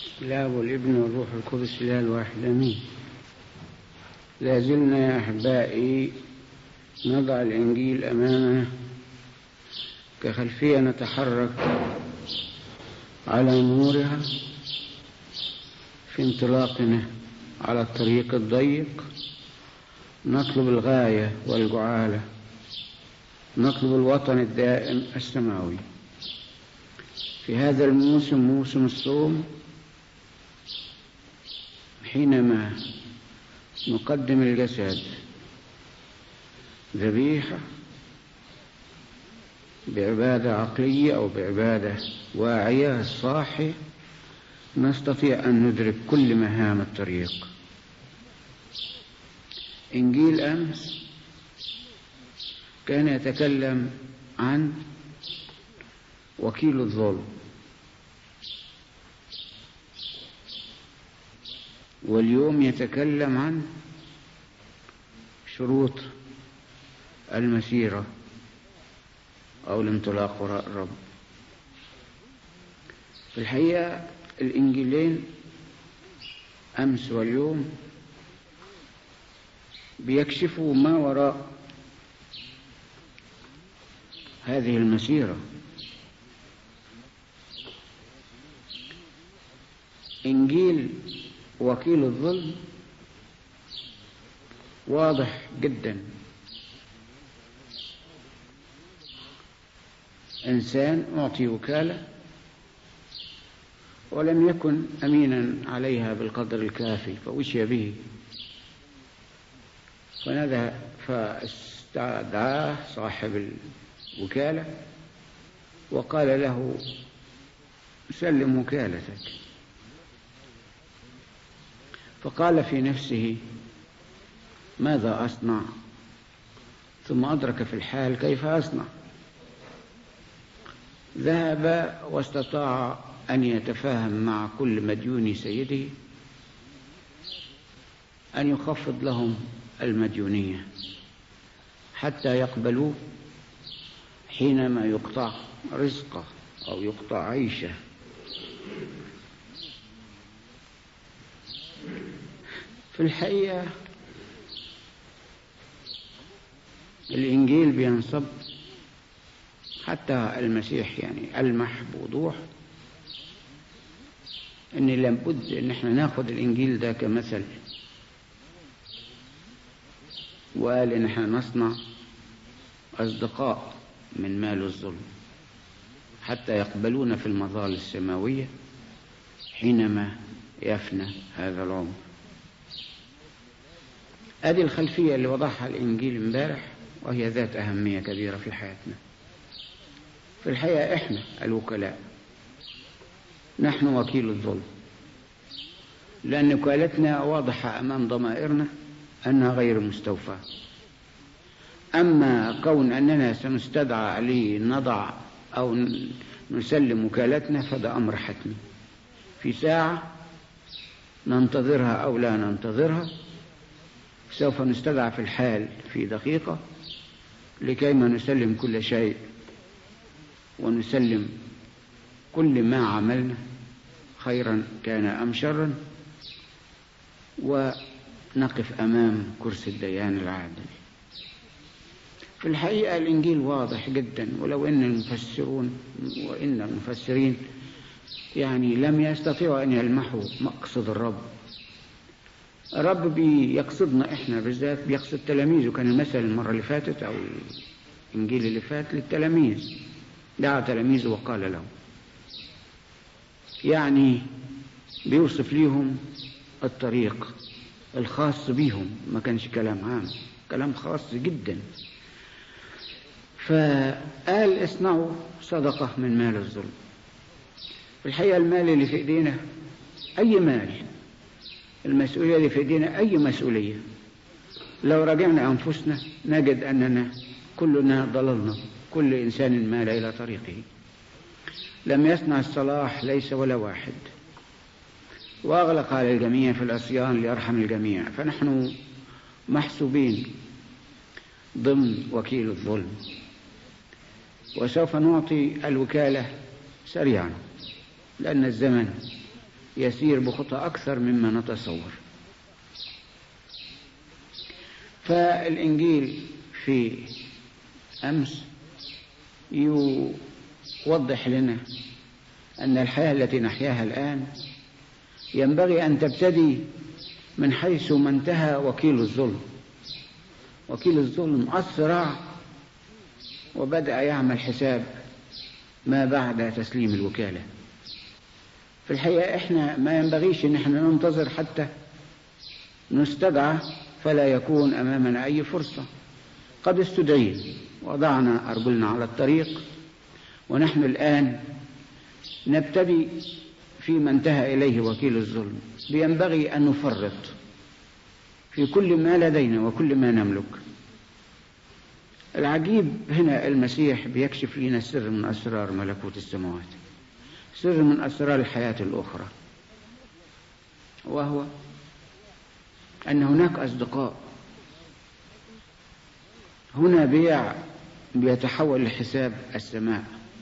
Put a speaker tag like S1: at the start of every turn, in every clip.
S1: الآب والابن والروح القدس الإله الواحد آمين. لا زلنا يا أحبائي نضع الإنجيل أمامنا كخلفية نتحرك على نورها في انطلاقنا على الطريق الضيق، نطلب الغاية والجعالة، نطلب الوطن الدائم السماوي. في هذا الموسم، موسم الصوم، حينما نقدم الجسد ذبيحة بعبادة عقلية أو بعبادة واعية صاحية، نستطيع أن ندرك كل مهام الطريق. إنجيل أمس كان يتكلم عن وكيل الظلم، واليوم يتكلم عن شروط المسيرة أو الانطلاق وراء الرب. في الحقيقة الإنجيلين أمس واليوم بيكشفوا ما وراء هذه المسيرة. إنجيل وكيل الظلم واضح جدا، إنسان أعطي وكالة ولم يكن أمينا عليها بالقدر الكافي فوشي به، فاستدعاه صاحب الوكالة وقال له: سلم وكالتك. فقال في نفسه: ماذا أصنع؟ ثم أدرك في الحال كيف أصنع. ذهب واستطاع أن يتفاهم مع كل مديوني سيده أن يخفض لهم المديونية حتى يقبلوه حينما يقطع رزقه أو يقطع عيشه. في الحقيقة الإنجيل بينصب، حتى المسيح يعني ألمح بوضوح أن لابد أن احنا ناخذ الإنجيل ده كمثل، وقال أن احنا نصنع أصدقاء من مال الظلم حتى يقبلون في المظال السماوية حينما يفنى هذا العمر. هذه الخلفية اللي وضعها الإنجيل امبارح، وهي ذات أهمية كبيرة في حياتنا. في الحقيقة إحنا الوكلاء، نحن وكيل الظلم، لأن وكالتنا واضحة أمام ضمائرنا أنها غير مستوفاة. أما كون أننا سنستدعى لنضع أو نسلم وكالتنا فده أمر حتمي، في ساعة ننتظرها أو لا ننتظرها سوف نستدعى في الحال في دقيقة لكيما نسلم كل شيء ونسلم كل ما عملنا خيرا كان أم شرا، ونقف أمام كرسي الديان العادل. في الحقيقة الإنجيل واضح جدا، ولو أن المفسرين يعني لم يستطيعوا أن يلمحوا مقصد الرب. الرب بيقصدنا إحنا بالذات، بيقصد تلاميذه. كان المثل المرة اللي فاتت أو الإنجيل اللي فات للتلاميذ، دعا تلاميذه وقال لهم، يعني بيوصف ليهم الطريق الخاص بيهم، ما كانش كلام عام، كلام خاص جدا. فقال: اصنعوا صدقة من مال الظلم. في الحقيقة المال اللي في ايدينا أي مال، المسؤولية اللي في ايدينا أي مسؤولية، لو راجعنا أنفسنا نجد أننا كلنا ضللنا، كل إنسان مال إلى طريقه، لم يصنع الصلاح ليس ولا واحد، وأغلق على الجميع في العصيان ليرحم الجميع. فنحن محسوبين ضمن وكيل الظلم، وسوف نعطي الوكالة سريعا لأن الزمن يسير بخطى أكثر مما نتصور. فالإنجيل في أمس يوضح لنا أن الحياة التي نحياها الآن ينبغي أن تبتدي من حيث ما انتهى وكيل الظلم. وكيل الظلم أسرع وبدأ يعمل حساب ما بعد تسليم الوكالة. في الحقيقة إحنا ما ينبغيش إن إحنا ننتظر حتى نستدعى فلا يكون أمامنا أي فرصة. قد استدعينا وضعنا أرجلنا على الطريق ونحن الآن نبتدي فيما انتهى إليه وكيل الظلم. ينبغي أن نفرط في كل ما لدينا وكل ما نملك. العجيب هنا المسيح بيكشف لنا سر من أسرار ملكوت السماوات، سر من أسرار الحياة الأخرى، وهو أن هناك أصدقاء. هنا بيع بيتحول لحساب السماء،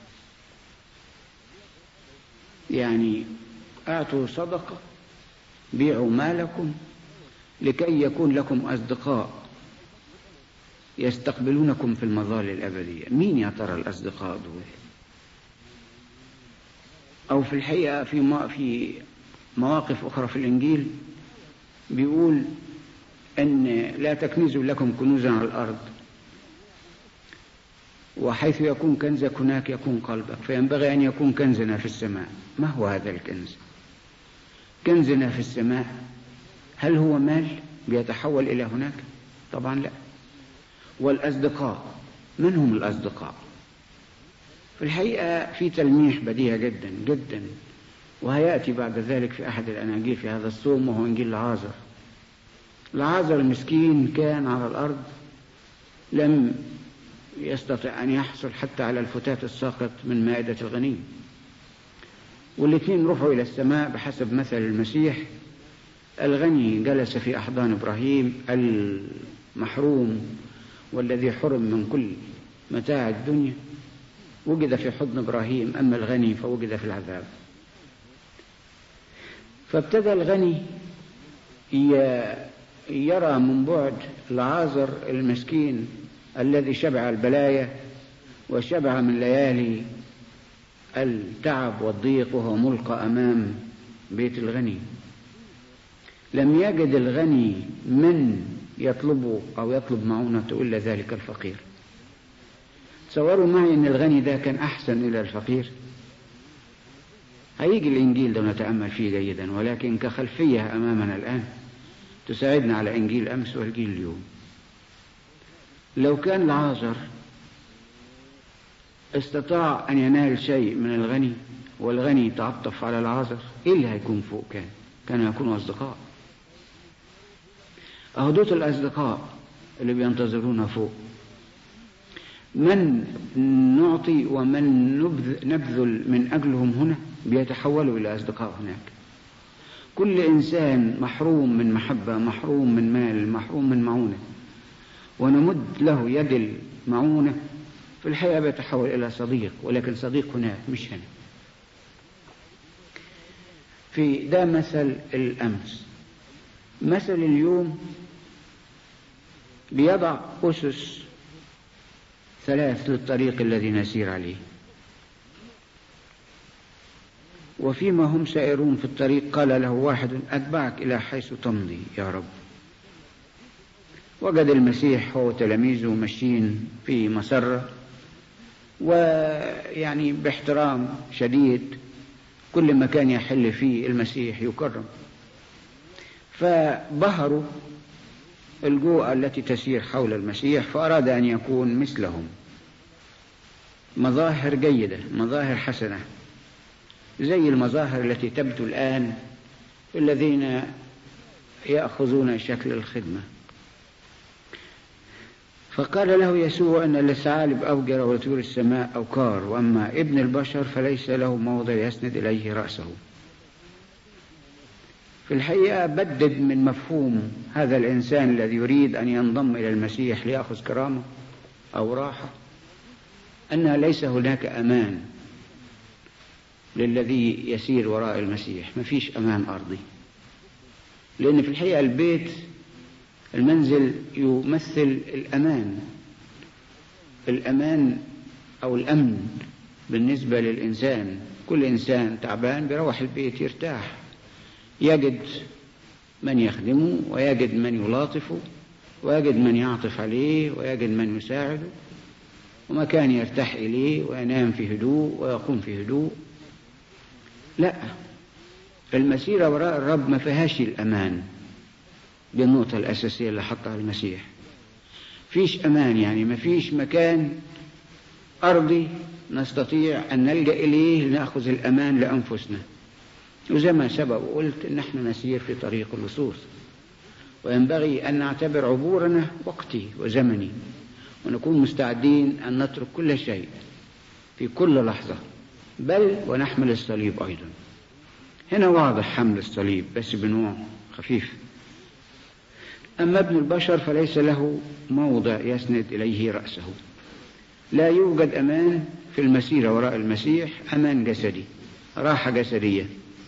S1: يعني أعطوا صدقة، بيعوا مالكم لكي يكون لكم أصدقاء يستقبلونكم في المظال الأبدية. مين يا ترى الأصدقاء دول؟ أو في الحقيقة في مواقف أخرى في الإنجيل بيقول أن لا تكنزوا لكم كنوزا على الأرض، وحيث يكون كنزك هناك يكون قلبك، فينبغي أن يكون كنزنا في السماء. ما هو هذا الكنز؟ كنزنا في السماء هل هو مال بيتحول إلى هناك؟ طبعا لا. والأصدقاء، من هم الأصدقاء؟ في الحقيقة في تلميح بديهة جدا جدا، وهيأتي بعد ذلك في أحد الأناجيل في هذا الصوم، وهو إنجيل لعازر. لعازر المسكين كان على الأرض، لم يستطع أن يحصل حتى على الفتات الساقط من مائدة الغني، والاثنين رفعوا إلى السماء بحسب مثل المسيح. الغني جلس في أحضان إبراهيم، المحروم والذي حرم من كل متاع الدنيا وجد في حضن إبراهيم، أما الغني فوجد في العذاب. فابتدى الغني يرى من بعد لعازر المسكين الذي شبع البلايا وشبع من ليالي التعب والضيق، وهو ملقى أمام بيت الغني. لم يجد الغني من يطلبه أو يطلب معونته إلا ذلك الفقير. تصوروا معي أن الغني ده كان أحسن إلى الفقير. هيجي الإنجيل ده نتأمل فيه جيدا، ولكن كخلفية أمامنا الآن تساعدنا على إنجيل أمس والجيل اليوم. لو كان لعازر استطاع أن ينال شيء من الغني والغني تعطف على لعازر، إيه اللي هيكون فوق؟ كانوا يكونوا أصدقاء. أهدوت الأصدقاء اللي بينتظرونا فوق، من نعطي ومن نبذل من أجلهم هنا بيتحولوا إلى أصدقاء هناك. كل إنسان محروم من محبة، محروم من مال، محروم من معونة، ونمد له يد المعونة، في الحقيقة بيتحول إلى صديق، ولكن صديق هناك مش هنا. في ده مثل الأمس. مثل اليوم بيضع أسس 3 للطريق الذي نسير عليه. وفيما هم سائرون في الطريق قال له واحد: أتبعك إلى حيث تمضي يا رب. وجد المسيح هو تلاميذه ماشيين في مسرة، ويعني باحترام شديد كل مكان يحل فيه المسيح يكرم. فبهروا الجوع التي تسير حول المسيح، فأراد أن يكون مثلهم. مظاهر جيدة، مظاهر حسنة، زي المظاهر التي تبدو الآن الذين يأخذون شكل الخدمة. فقال له يسوع أن للثعالب أوجر ولطيور السماء أوكار، وأما ابن البشر فليس له موضع يسند إليه رأسه. في الحقيقة بدد من مفهوم هذا الإنسان الذي يريد أن ينضم إلى المسيح ليأخذ كرامة أو راحة، أن ليس هناك أمان للذي يسير وراء المسيح. ما فيش أمان أرضي، لأن في الحقيقة البيت المنزل يمثل الأمان أو الأمن بالنسبة للإنسان. كل إنسان تعبان بيروح البيت يرتاح، يجد من يخدمه، ويجد من يلاطفه، ويجد من يعطف عليه، ويجد من يساعده، ومكان يرتاح إليه وينام في هدوء ويقوم في هدوء. لا، المسيرة وراء الرب ما فيهاش الأمان. دي النقطة الأساسية اللي حطها المسيح. فيش أمان، يعني ما فيش مكان أرضي نستطيع أن نلجأ إليه لنأخذ الأمان لأنفسنا. وزي ما سبق وقلت إن احنا نسير في طريق اللصوص، وينبغي أن نعتبر عبورنا وقتي وزمني، ونكون مستعدين أن نترك كل شيء في كل لحظة، بل ونحمل الصليب أيضا. هنا واضح حمل الصليب بس بنوع خفيف. أما ابن البشر فليس له موضع يسند إليه رأسه. لا يوجد أمان في المسيرة وراء المسيح، أمان جسدي، راحة جسدية.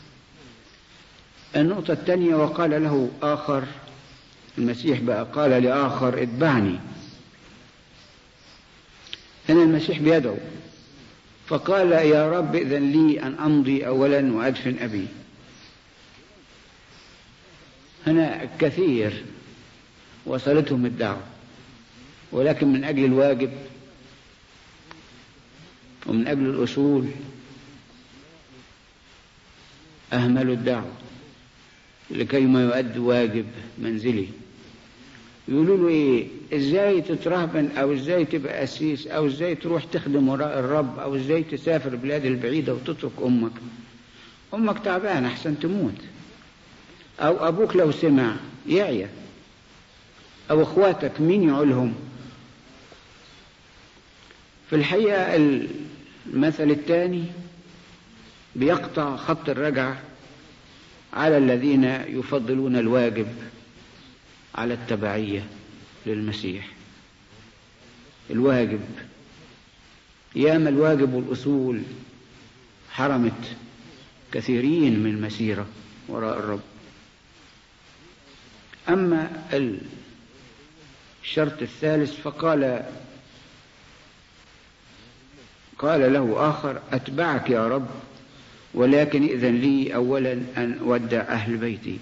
S1: النقطة الثانية، وقال له آخر، المسيح بقى قال لآخر اتبعني. هنا المسيح بيدعو، فقال يا رب إذن لي أن أمضي أولا وأدفن أبي. هنا كثير وصلتهم الدعوة، ولكن من أجل الواجب ومن أجل الأصول أهملوا الدعوة لكي ما يؤدوا واجب منزلي. يقولوا له إيه؟ إزاي تترهبن، أو إزاي تبقى أسيس، أو إزاي تروح تخدم وراء الرب، أو إزاي تسافر البلاد البعيدة وتترك أمك تعبان أحسن تموت، أو أبوك لو سمع يعيا، أو أخواتك مين يعولهم. في الحقيقة المثل الثاني بيقطع خط الرجعة على الذين يفضلون الواجب على التبعية للمسيح. الواجب، ياما الواجب والأصول حرمت كثيرين من المسيرة وراء الرب. أما الشرط الثالث فقال له آخر أتبعك يا رب، ولكن إذن لي أولا أن أودع أهل بيتي.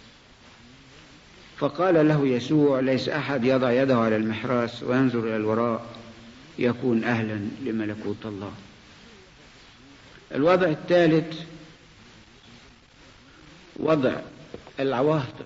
S1: فقال له يسوع ليس أحد يضع يده على المحراث وينظر إلى الوراء يكون أهلا لملكوت الله. الوضع الثالث وضع العواطف.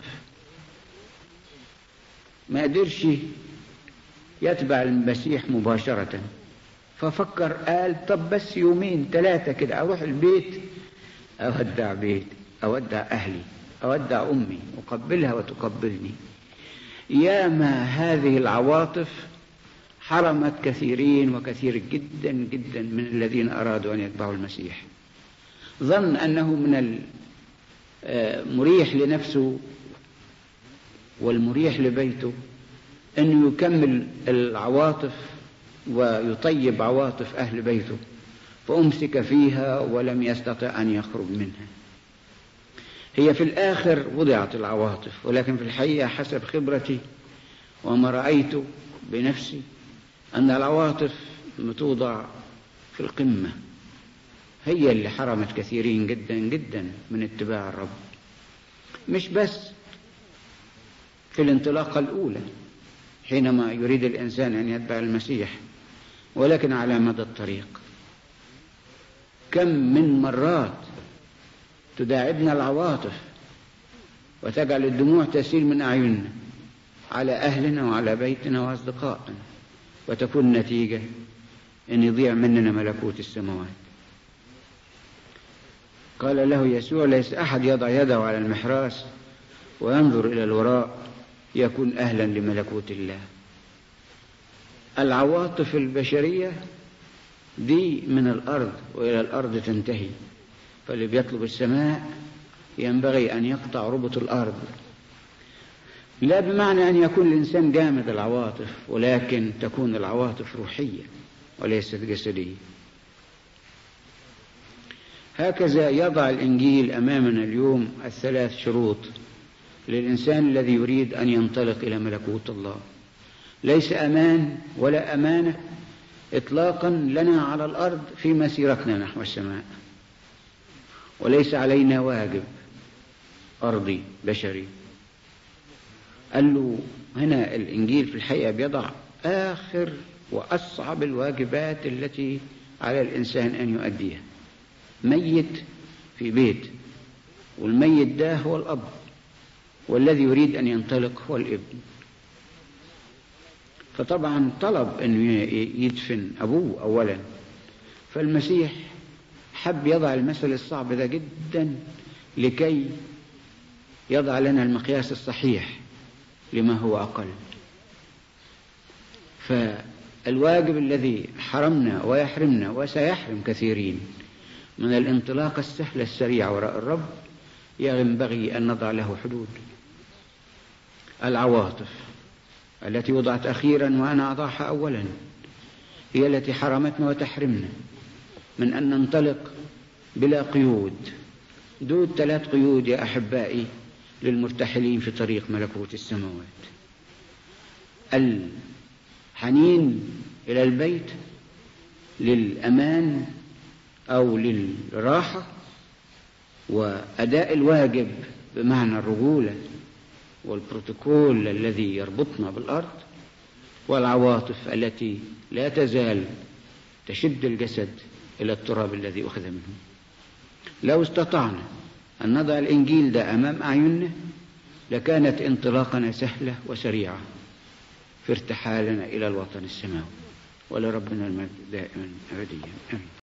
S1: ما قدرش يتبع المسيح مباشرة، ففكر قال طب بس يومين ثلاثة كده أروح البيت، أودع بيت، أودع أهلي، أودع أمي، أقبلها وتقبلني. ياما هذه العواطف حرمت كثيرين وكثير جدا جدا من الذين أرادوا أن يتبعوا المسيح. ظن أنه من المريح لنفسه والمريح لبيته أنه يكمل العواطف ويطيب عواطف أهل بيته، فأمسك فيها ولم يستطع أن يخرج منها. هي في الآخر وضعت العواطف، ولكن في الحقيقة حسب خبرتي وما رأيته بنفسي أن العواطف توضع في القمة، هي اللي حرمت كثيرين جدا جدا من اتباع الرب. مش بس في الانطلاقة الأولى حينما يريد الإنسان أن يتبع المسيح، ولكن على مدى الطريق. كم من مرات تداعبنا العواطف وتجعل الدموع تسيل من أعيننا على أهلنا وعلى بيتنا وأصدقائنا، وتكون النتيجة أن يضيع مننا ملكوت السماوات. قال له يسوع ليس أحد يضع يده على المحراث وينظر إلى الوراء يكون أهلا لملكوت الله. العواطف البشرية دي من الأرض وإلى الأرض تنتهي، فاللي بيطلب السماء ينبغي أن يقطع ربط الأرض، لا بمعنى أن يكون الإنسان جامد العواطف، ولكن تكون العواطف روحية وليست جسدية. هكذا يضع الإنجيل أمامنا اليوم الثلاث شروط للإنسان الذي يريد أن ينطلق إلى ملكوت الله. ليس أمان ولا أمانة إطلاقا لنا على الأرض في مسيرتنا نحو السماء، وليس علينا واجب أرضي بشري. قال له هنا الإنجيل في الحقيقة بيضع آخر وأصعب الواجبات التي على الإنسان أن يؤديها. ميت في بيت، والميت ده هو الأب، والذي يريد أن ينطلق هو الابن. فطبعا طلب أن يدفن أبوه أولا، فالمسيح حب يضع المثل الصعب ده جدا لكي يضع لنا المقياس الصحيح لما هو أقل. فالواجب الذي حرمنا ويحرمنا وسيحرم كثيرين من الانطلاق السهل السريع وراء الرب ينبغي أن نضع له حدود. العواطف التي وضعت أخيرا وأنا أضعها أولا هي التي حرمتنا وتحرمنا من أن ننطلق بلا قيود. دول 3 قيود يا أحبائي للمرتحلين في طريق ملكوت السماوات: الحنين إلى البيت للأمان أو للراحة، وأداء الواجب بمعنى الرجولة والبروتوكول الذي يربطنا بالأرض، والعواطف التي لا تزال تشد الجسد إلى التراب الذي أخذ منه. لو استطعنا أن نضع الإنجيل ده أمام أعيننا لكانت انطلاقنا سهلة وسريعة في ارتحالنا إلى الوطن السماوي. ولربنا المجد دائما أبديا. آمين.